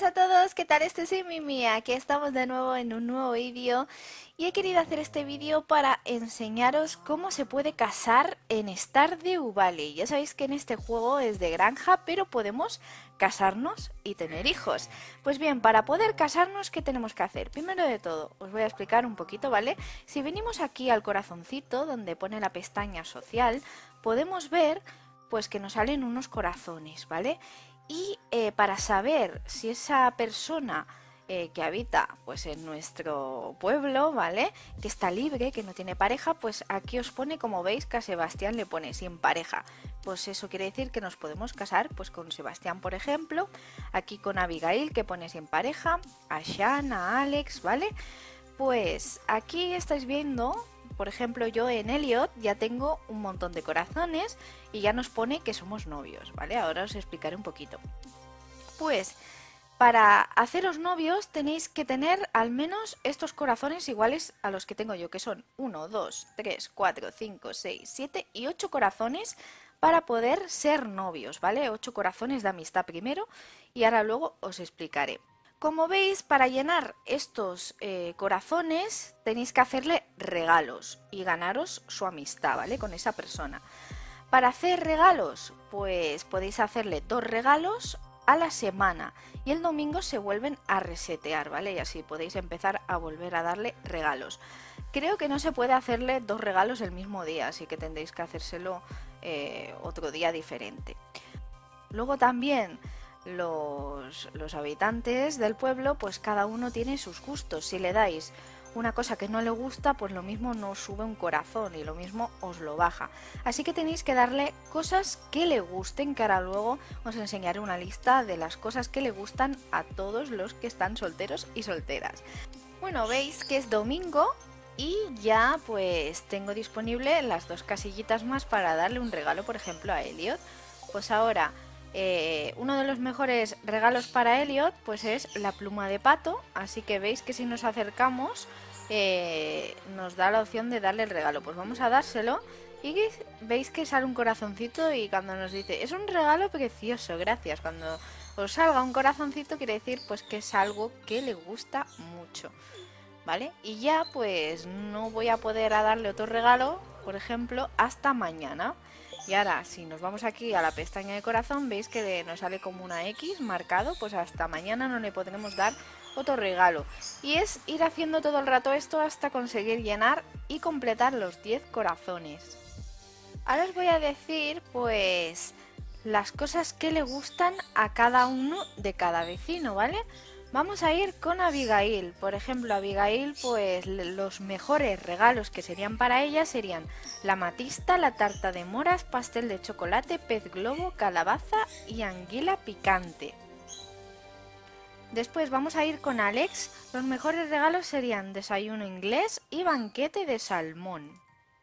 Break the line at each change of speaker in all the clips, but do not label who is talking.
buenas a todos, ¿qué tal? Soy Mimi, aquí estamos de nuevo en un nuevo vídeo y he querido hacer este vídeo para enseñaros cómo se puede casar en Stardew Valley. Ya sabéis que en este juego es de granja, pero podemos casarnos y tener hijos. Pues bien, para poder casarnos, ¿qué tenemos que hacer? Primero de todo, os voy a explicar un poquito, ¿vale? Si venimos aquí al corazoncito, donde pone la pestaña social, podemos ver pues que nos salen unos corazones, ¿vale? Y para saber si esa persona que habita pues en nuestro pueblo, ¿vale? Que está libre, que no tiene pareja, pues aquí os pone, como veis, que a Sebastián le pone sin pareja. Pues eso quiere decir que nos podemos casar pues con Sebastián, por ejemplo, aquí con Abigail, que pone sin pareja, a Shan, a Alex, ¿vale? Pues aquí estáis viendo, por ejemplo, yo en Elliot ya tengo un montón de corazones y ya nos pone que somos novios, ¿vale? Ahora os explicaré un poquito. Pues para haceros novios tenéis que tener al menos estos corazones iguales a los que tengo yo, que son 1, 2, 3, 4, 5, 6, 7 y 8 corazones para poder ser novios, ¿vale? 8 corazones de amistad primero y ahora luego os explicaré. Como veis, para llenar estos corazones tenéis que hacerle regalos y ganaros su amistad, ¿vale? Con esa persona. Para hacer regalos, pues podéis hacerle 2 regalos a la semana y el domingo se vuelven a resetear, ¿vale? Y así podéis empezar a volver a darle regalos. Creo que no se puede hacerle 2 regalos el mismo día, así que tendréis que hacérselo otro día diferente. Luego también los habitantes del pueblo, pues cada uno tiene sus gustos. Si le dais una cosa que no le gusta, pues lo mismo no os sube un corazón y lo mismo os lo baja. Así que tenéis que darle cosas que le gusten, que ahora luego os enseñaré una lista de las cosas que le gustan a todos los que están solteros y solteras. Bueno, veis que es domingo y ya pues tengo disponible las 2 casillitas más para darle un regalo, por ejemplo, a Elliot. Pues ahora uno de los mejores regalos para Elliot pues es la pluma de pato, así que veis que si nos acercamos nos da la opción de darle el regalo. Pues vamos a dárselo y veis que sale un corazoncito y cuando nos dice es un regalo precioso, gracias. Cuando os salga un corazoncito quiere decir pues que es algo que le gusta mucho, ¿vale? Y ya pues no voy a poder darle otro regalo, por ejemplo, hasta mañana. Y ahora, si nos vamos aquí a la pestaña de corazón, veis que nos sale como una X marcado, pues hasta mañana no le podremos dar otro regalo. Y es ir haciendo todo el rato esto hasta conseguir llenar y completar los 10 corazones. Ahora os voy a decir, pues, las cosas que le gustan a cada uno de cada vecino, ¿vale? Vamos a ir con Abigail. Por ejemplo, Abigail, pues los mejores regalos que serían para ella serían la amatista, la tarta de moras, pastel de chocolate, pez globo, calabaza y anguila picante. Después vamos a ir con Alex. Los mejores regalos serían desayuno inglés y banquete de salmón.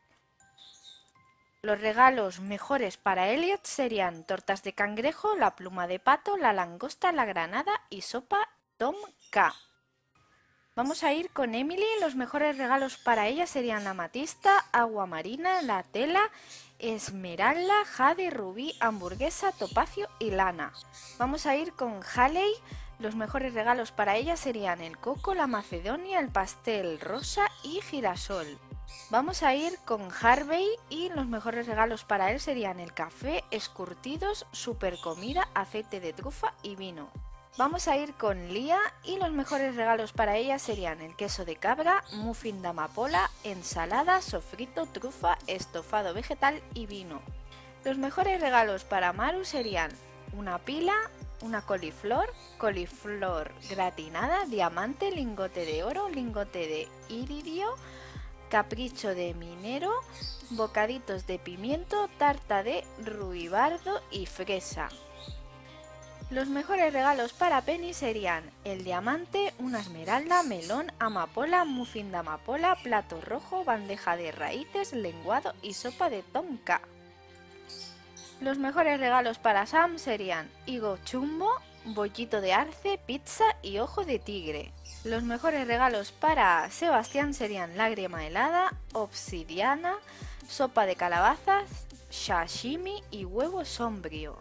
Los regalos mejores para Elliot serían tortas de cangrejo, la pluma de pato, la langosta, la granada y sopa Tom K. Vamos a ir con Emily. Los mejores regalos para ella serían la amatista, agua marina, la tela, esmeralda, jade, rubí, hamburguesa, topacio y lana. Vamos a ir con Haley. Los mejores regalos para ella serían el coco, la macedonia, el pastel rosa y girasol. Vamos a ir con Harvey y los mejores regalos para él serían el café, escurtidos, super comida, aceite de trufa y vino. Vamos a ir con Lía y los mejores regalos para ella serían el queso de cabra, muffin de amapola, ensalada, sofrito, trufa, estofado vegetal y vino. Los mejores regalos para Maru serían una pila, una coliflor, coliflor gratinada, diamante, lingote de oro, lingote de iridio, capricho de minero, bocaditos de pimiento, tarta de ruibardo y fresa. Los mejores regalos para Penny serían el diamante, una esmeralda, melón, amapola, muffin de amapola, plato rojo, bandeja de raíces, lenguado y sopa de tonka. Los mejores regalos para Sam serían higo chumbo, bollito de arce, pizza y ojo de tigre. Los mejores regalos para Sebastián serían lágrima helada, obsidiana, sopa de calabazas, sashimi y huevo sombrío.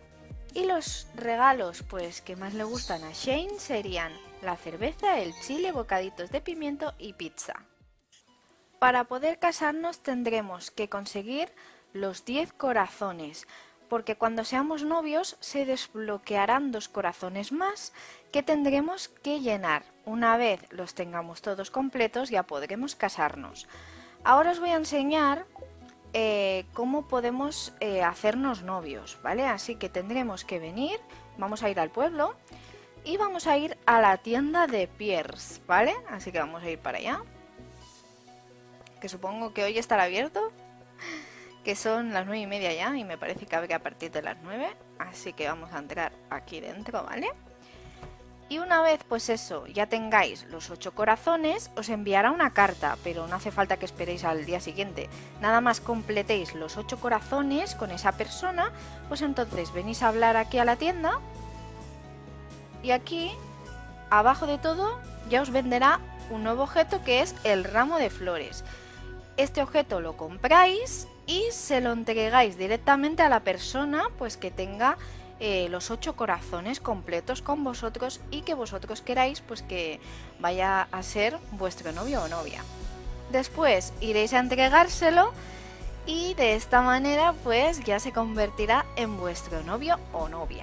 Y los regalos pues que más le gustan a Shane serían la cerveza, el chile, bocaditos de pimiento y pizza. Para poder casarnos tendremos que conseguir los 10 corazones, porque cuando seamos novios se desbloquearán 2 corazones más que tendremos que llenar. Una vez los tengamos todos completos ya podremos casarnos. Ahora os voy a enseñar cómo podemos hacernos novios, ¿vale? Así que tendremos que venir, vamos a ir al pueblo y vamos a ir a la tienda de Pierce, ¿vale? Así que vamos a ir para allá, que supongo que hoy estará abierto, que son las 9:30 ya y me parece que abre a partir de las 9, así que vamos a entrar aquí dentro, ¿vale? Y una vez pues eso, ya tengáis los 8 corazones, os enviará una carta, pero no hace falta que esperéis al día siguiente. Nada más completéis los 8 corazones con esa persona, pues entonces venís a hablar aquí a la tienda y aquí, abajo de todo, ya os venderá un nuevo objeto que es el ramo de flores. Este objeto lo compráis y se lo entregáis directamente a la persona pues que tenga los 8 corazones completos con vosotros y que vosotros queráis pues que vaya a ser vuestro novio o novia. Después iréis a entregárselo y de esta manera pues ya se convertirá en vuestro novio o novia.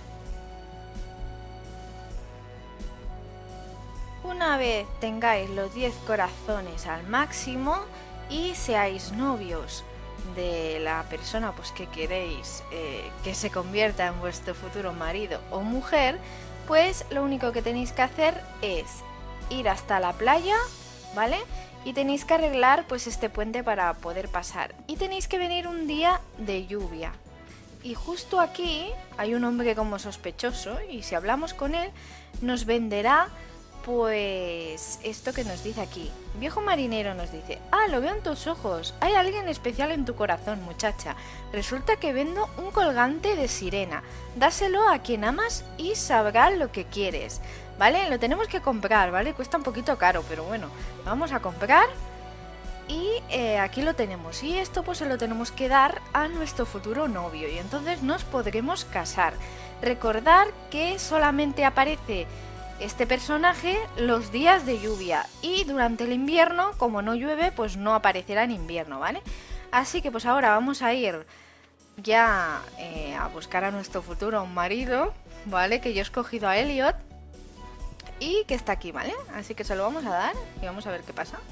Una vez tengáis los 10 corazones al máximo y seáis novios de la persona pues que queréis que se convierta en vuestro futuro marido o mujer, pues lo único que tenéis que hacer es ir hasta la playa, ¿vale? Y tenéis que arreglar pues este puente para poder pasar. Y tenéis que venir un día de lluvia. Y justo aquí hay un hombre como sospechoso y si hablamos con él nos venderá pues esto que nos dice aquí. Viejo marinero nos dice: ah, lo veo en tus ojos, hay alguien especial en tu corazón, muchacha. Resulta que vendo un colgante de sirena. Dáselo a quien amas y sabrá lo que quieres. ¿Vale? Lo tenemos que comprar, ¿vale? Cuesta un poquito caro, pero bueno, lo vamos a comprar. Y aquí lo tenemos. Y esto pues se lo tenemos que dar a nuestro futuro novio. Y entonces nos podremos casar. Recordar que solamente aparece este personaje los días de lluvia y durante el invierno, como no llueve, pues no aparecerá en invierno, ¿vale? Así que pues ahora vamos a ir ya a buscar a nuestro futuro marido, ¿vale? Que yo he escogido a Elliot y que está aquí, ¿vale? Así que se lo vamos a dar y vamos a ver qué pasa.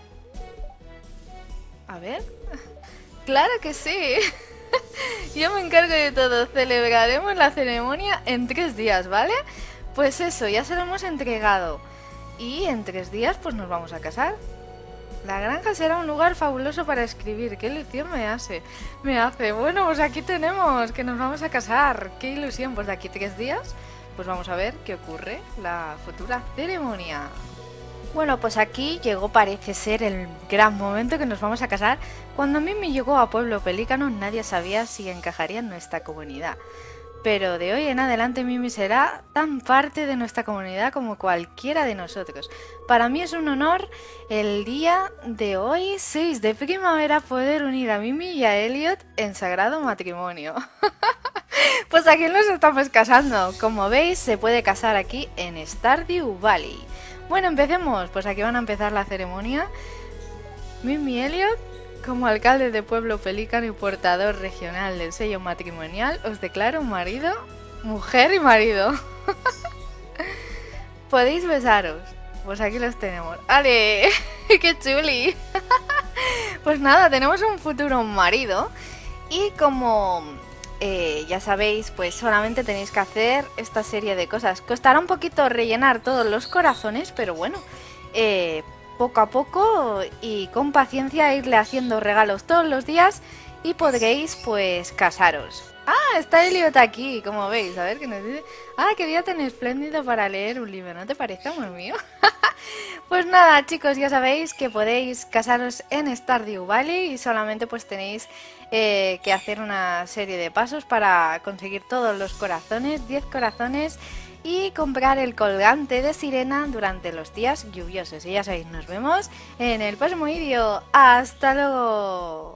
A ver... ¡Claro que sí! Yo me encargo de todo. Celebraremos la ceremonia en 3 días, ¿vale? Pues eso, ya se lo hemos entregado. Y en 3 días pues nos vamos a casar. La granja será un lugar fabuloso para escribir. ¡Qué ilusión me hace! Bueno, pues aquí tenemos que nos vamos a casar. ¡Qué ilusión! Pues de aquí 3 días pues vamos a ver qué ocurre. La futura ceremonia. Bueno, pues aquí llegó, parece ser, el gran momento que nos vamos a casar. Cuando a mí me llegó a Pueblo Pelícano nadie sabía si encajaría en nuestra comunidad. Pero de hoy en adelante Mimi será tan parte de nuestra comunidad como cualquiera de nosotros. Para mí es un honor el día de hoy, 6 de primavera, poder unir a Mimi y a Elliot en sagrado matrimonio. Pues aquí nos estamos casando. Como veis, se puede casar aquí en Stardew Valley. Bueno, empecemos. Pues aquí van a empezar la ceremonia. Mimi y Elliot, como alcalde de Pueblo Pelícano y portador regional del sello matrimonial, os declaro marido, mujer y marido. Podéis besaros. Pues aquí los tenemos. ¡Ale! ¡Qué chuli! Pues nada, tenemos un futuro marido. Y como ya sabéis, pues solamente tenéis que hacer esta serie de cosas. Costará un poquito rellenar todos los corazones, pero bueno, poco a poco y con paciencia irle haciendo regalos todos los días y podréis pues casaros. Ah, está Elliot aquí, como veis, a ver qué nos dice. Ah, qué día tan espléndido para leer un libro, ¿no te parece, amor mío? Pues nada, chicos, ya sabéis que podéis casaros en Stardew Valley y solamente pues tenéis que hacer una serie de pasos para conseguir todos los corazones, 10 corazones, y comprar el colgante de sirena durante los días lluviosos. Y ya sabéis, nos vemos en el próximo vídeo. ¡Hasta luego!